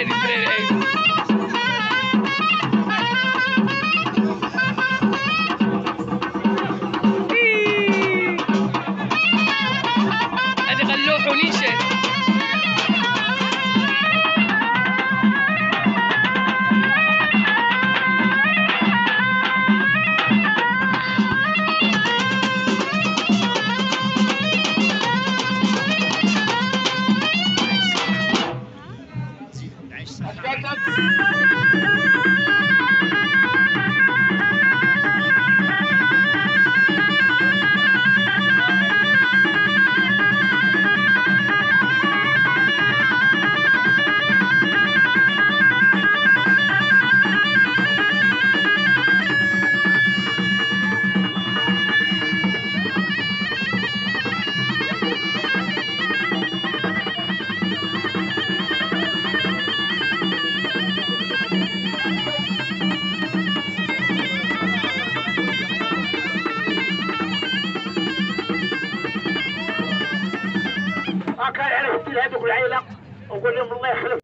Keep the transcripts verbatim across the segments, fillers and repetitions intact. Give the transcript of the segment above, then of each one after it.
الدراري الدراري ايوا هادي غنلوحو نيشان كان على وقت هذوك العائله ونقول لهم الله يخلف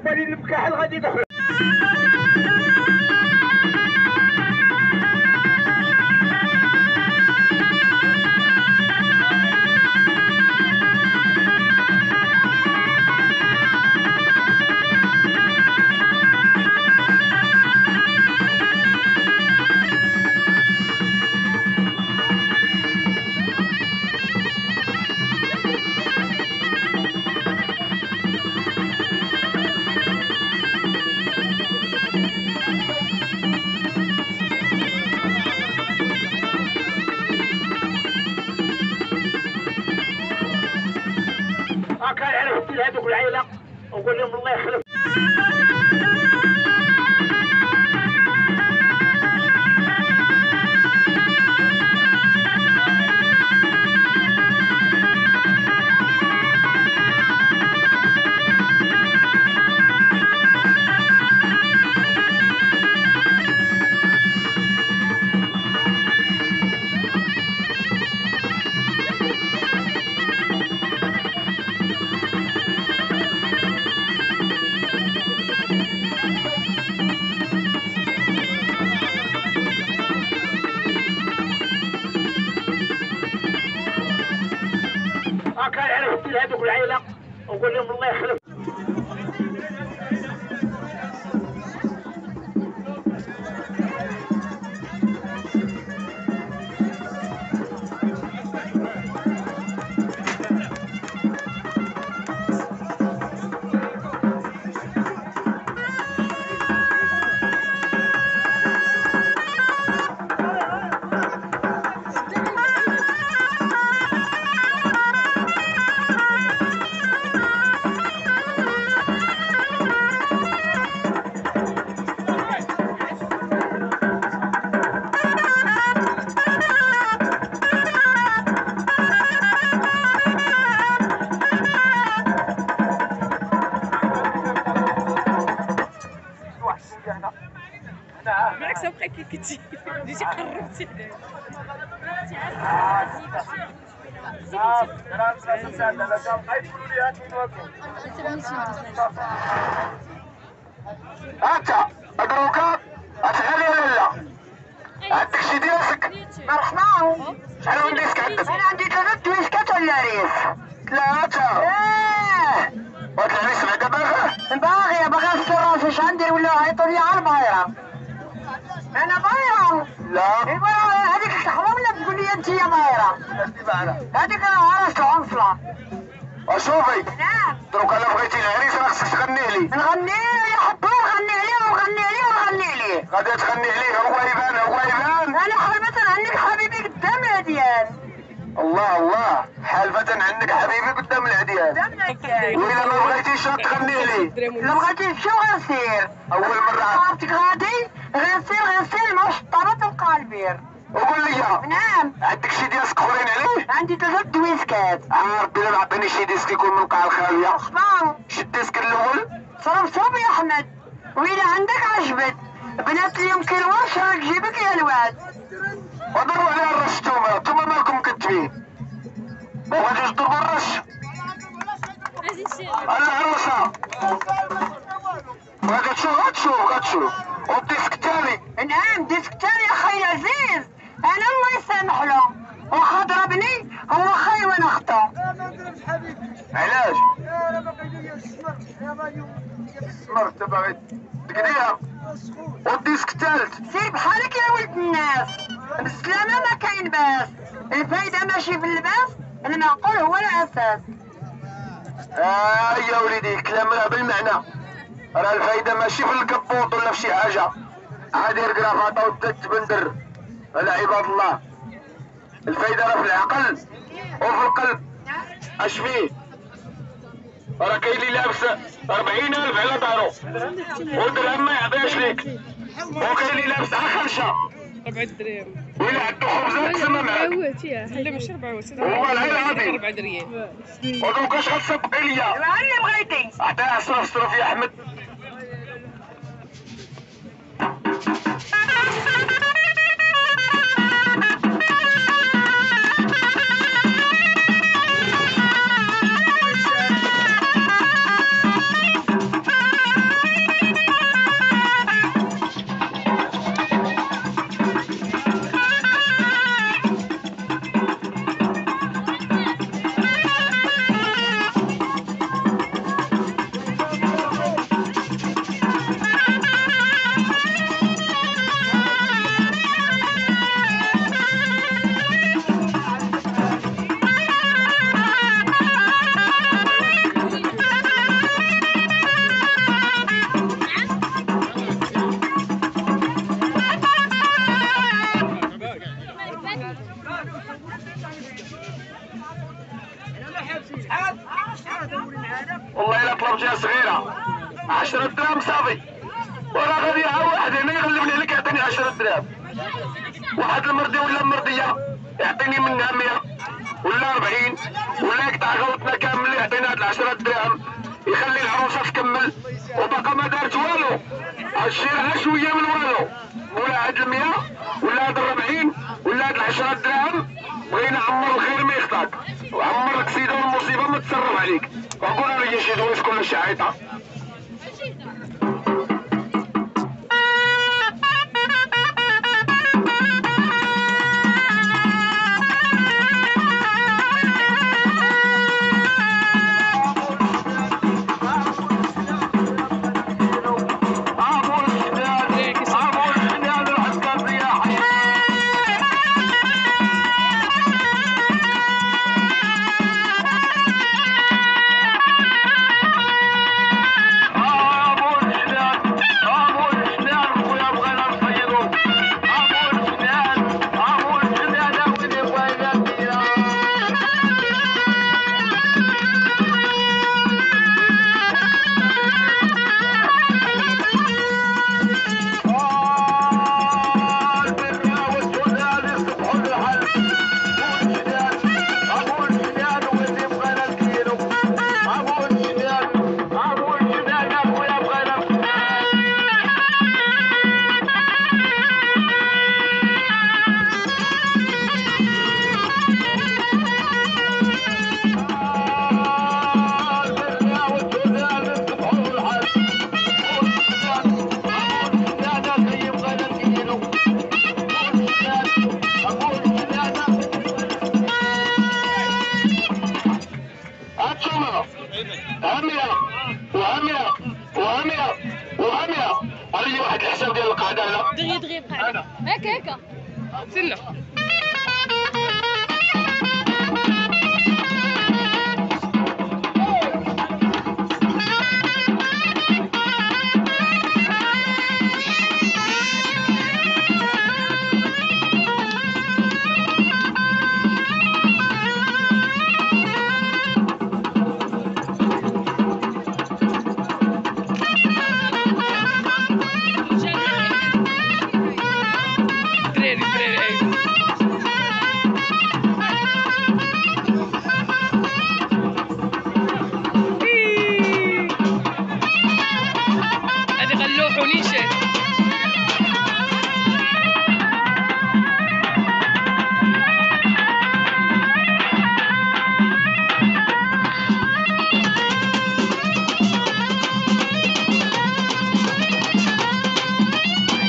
بالي المكحل غادي يدخل. كان عرفت هذوك العائله وقول لهم الله يخلف. كان عرفت هذوك العائله وقول لهم الله يخلف. بالعكس بقى كي كنتي جيتي قربتي انت ادروكا اتغني ولا لا؟ عندك شي ديالك؟ مرحبا. شحال من ديسك عندك؟ انا عندي ثلاثة دويسكات ولا ريس؟ ثلاثة. ايه وطلع لي سبعة باغا؟ باغية باغي نستر راسي اش ندير ولا عيطوا لي على البايرة. انا بايرة. لا. البايرة هذيك الشحرة ولا تقول لي انت يا بايرة؟ هذيك انا عرفت عنصلة. وشوفي نعم. دروك انا بغيتي العريس راه خصك تغني لي. نغني يا حبي نغني عليه ونغني عليه ونغني عليه. غادي تغني عليه هو يبان هو يبان. انا حرمة عنك حبيبي قدام العديان. الله الله حالفة عنك حبيبي قدام العديان. قدام العديان. وإلا ما بغيتيش تغني لي. لا بغيتي تمشي وغنسير. أول مرة عرفتك غادي غنسير غنسير مع الشطابة تلقى البير. وقول لي نعم. عندك شي ديسك اخرين عليه؟ عندي ثلاث دويسكات. آه ربي لا عطيني شي ديسك يكون من القاع الخالية. صباح. شي الديسك الاول؟ صرف صوب يا احمد. وإذا عندك عجبت بنات اليوم كيلوان شراك جيبك يا الواد. وضربوا عليها الرش توما، توما مالكم كتبين؟ وغادي تضربوا الرش؟ العروسة غتشوف غتشوف غتشوف. والديسك الثاني؟ نعم ديسك تاني يا خي العزيز. أنا الله يسامح له واخا ضربني هو خي وانا اختو. علاش؟ انا باقي ليا السمر يا بايو السمر انت باغي تقديها. والديسك الثالث؟ سير بحالك يا ولد الناس. بالسلامة ما كاين باس. الفايدة ماشي في اللباس المعقول هو الأساس. آه يا وليدي كلام راه بالمعنى. راه الفايدة ماشي في الكبوط ولا في شي حاجة. عادي الكرافطة والتبندر. لا عباد الله الفايدة راه في العقل وفي القلب. اش فيه؟ راه كاين اللي لابس أربعين ألف على دارو ودرهم ما يعطيهاش ليك، وكاين اللي لابس على خلشة أربعة دراهم. وإلا عندو خبزة تسمى معاك. لا ماشي أربعة وات. هو العين العظيم. أربعة دريال. ودوك اش غتصدقي ليا؟ اللي بغيتي. عطيها صرف صرف يا أحمد. والله الا طلبتها صغيره عشرة دراهم صافي، وراه غادي ها واحد هنا يغلبني عليك يعطيني عشرة دراهم، واحد المردي ولا المرديه يعطيني منها مية ولا أربعين، ولا يقطع غلطنا كامل يعطينا هاد العشرة دراهم، يخلي العروسه تكمل وباقا ما دارت والو، الشيرها شويه من والو، ولا هاد المية ولا هاد الربعين ولا هاد العشرة دراهم بغينا عمر الخير ما يخطاك، وعمر لك سيده والمصيبه ما تصرف عليك، وقول لي شي دويس كل شعيطه. هامية وهامية وهامية وهامية، علي واحد الحساب ديال القعدة هنا. دغيا دغيا القعدة هكا هكا تسنى.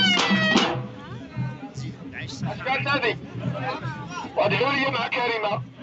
وادعوا لي مع كريمه.